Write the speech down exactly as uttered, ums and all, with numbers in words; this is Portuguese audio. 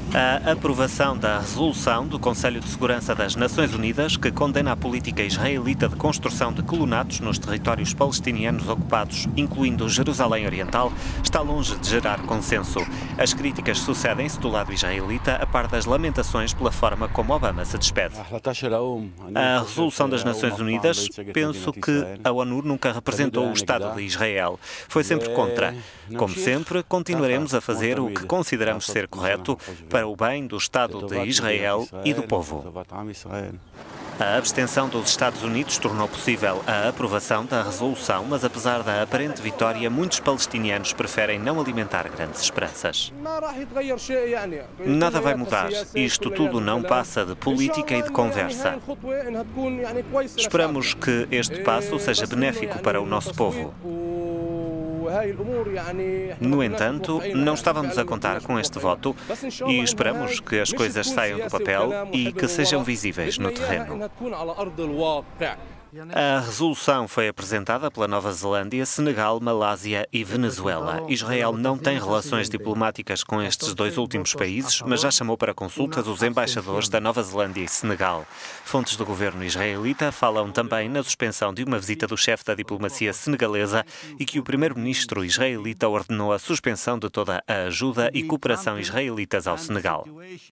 A aprovação da resolução do Conselho de Segurança das Nações Unidas, que condena a política israelita de construção de colonatos nos territórios palestinianos ocupados, incluindo Jerusalém Oriental, está longe de gerar consenso. As críticas sucedem-se do lado israelita, a par das lamentações pela forma como Obama se despede. A resolução das Nações Unidas, penso que a ONU nunca representou o Estado de Israel. Foi sempre contra. Como sempre, continuaremos a fazer o que consideramos ser correto para o bem do Estado de Israel e do povo. A abstenção dos Estados Unidos tornou possível a aprovação da resolução, mas apesar da aparente vitória, muitos palestinianos preferem não alimentar grandes esperanças. Nada vai mudar. Isto tudo não passa de política e de conversa. Esperamos que este passo seja benéfico para o nosso povo. No entanto, não estávamos a contar com este voto e esperamos que as coisas saiam do papel e que sejam visíveis no terreno. A resolução foi apresentada pela Nova Zelândia, Senegal, Malásia e Venezuela. Israel não tem relações diplomáticas com estes dois últimos países, mas já chamou para consultas os embaixadores da Nova Zelândia e Senegal. Fontes do governo israelita falam também na suspensão de uma visita do chefe da diplomacia senegalesa e que o primeiro-ministro israelita ordenou a suspensão de toda a ajuda e cooperação israelitas ao Senegal.